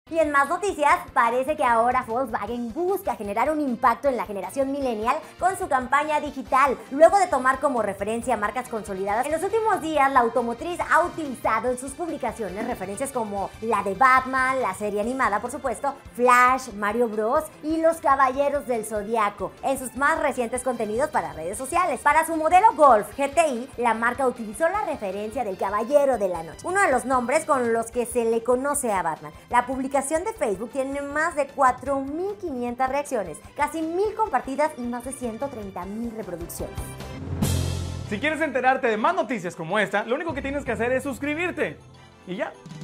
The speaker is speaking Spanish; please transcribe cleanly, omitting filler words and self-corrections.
Y en más noticias, parece que ahora Volkswagen busca generar un impacto en la generación millennial con su campaña digital, luego de tomar como referencia marcas consolidadas. En los últimos días, la automotriz ha utilizado en sus publicaciones referencias como la de Batman, la serie animada, por supuesto, Flash, Mario Bros. Y los Caballeros del Zodiaco en sus más recientes contenidos para redes sociales. Para su modelo Golf GTI, la marca utilizó la referencia del Caballero de la Noche, uno de los nombres con los que se le conoce a Batman. La publicación de Facebook tiene más de 4.500 reacciones, casi 1.000 compartidas y más de 130.000 reproducciones. Si quieres enterarte de más noticias como esta, lo único que tienes que hacer es suscribirte. Y ya.